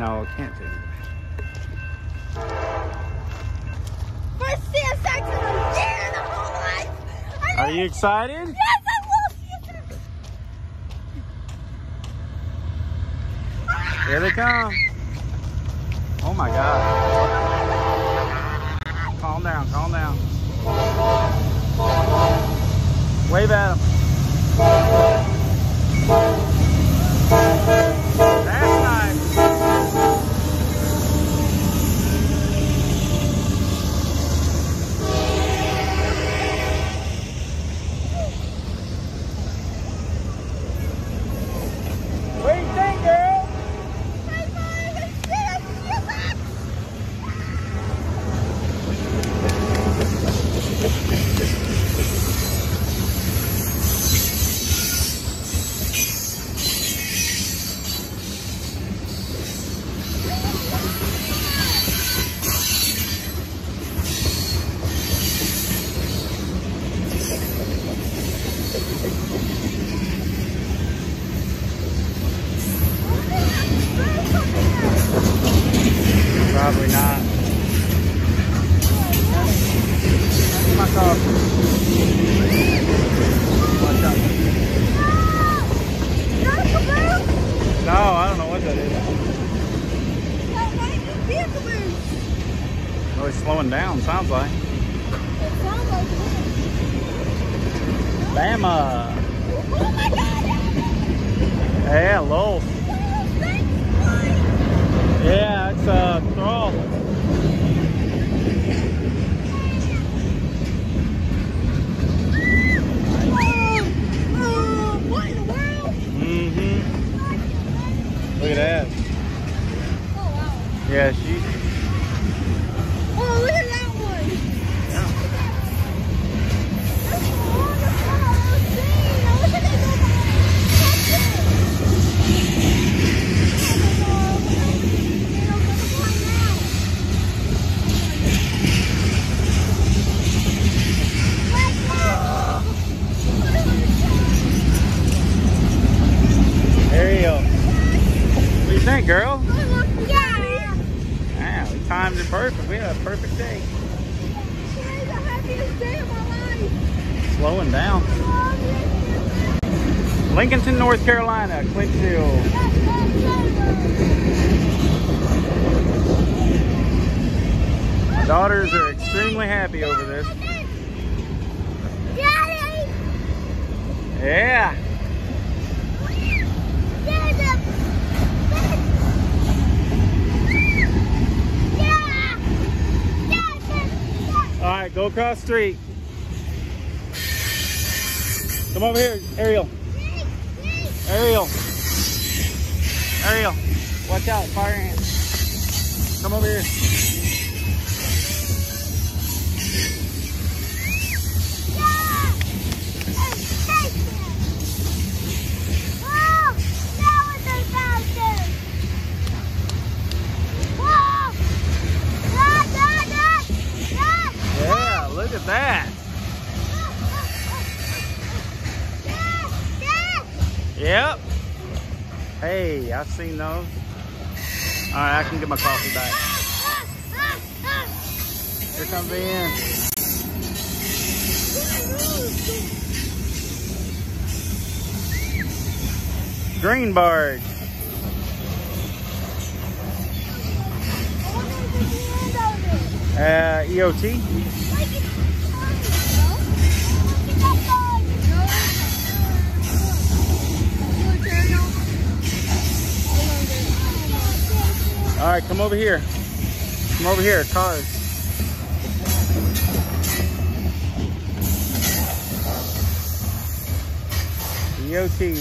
No, can't take it. First CSX in a year and a whole life. Are you excited? Yes, I love CSX. Here they come. Oh my God. Calm down, calm down. Wave at them. That's nice. What do you think, girl? Probably not. My coffee. Watch out. No, I don't know what that is. Oh, it's slowing down, sounds like. Bama. Oh my God! Yeah, low. Yeah, it's a thrall. What in the world? Mm-hmm. Look at that. Oh wow. Yeah, she. Oh, look at that one. Yeah. That's the longest one I've ever seen. I wish I could go behind. There you go. What do you think, girl? Yeah. Yeah, we timed it perfect. We had a perfect day. Today's the happiest day of my life. Slowing down. Lincolnton, North Carolina, Clinchfield. My daughters are extremely happy over this. Daddy! Yeah. All right, go across the street. Come over here, Ariel. Ariel. Ariel. Watch out, fire ant. Come over here. Yeah, look at that. Yep. Hey, I've seen those. All right, I can get my coffee back. Here comes the end. Green barge. EOT. All right, come over here. Come over here, cars. EOT.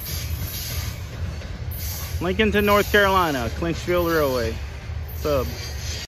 Lincolnton, North Carolina, Clinchfield Railway. Sub.